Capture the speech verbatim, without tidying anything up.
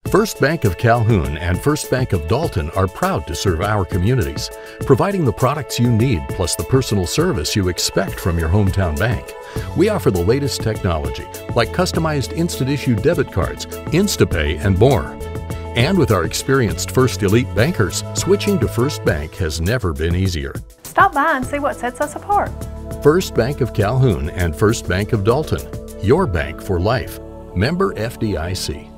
First Bank of Calhoun and First Bank of Dalton are proud to serve our communities, providing the products you need plus the personal service you expect from your hometown bank. We offer the latest technology like customized instant-issue debit cards, InstaPay, and more. And with our experienced First Elite bankers, switching to First Bank has never been easier. Stop by and see what sets us apart. First Bank of Calhoun and First Bank of Dalton, your bank for life. Member F D I C.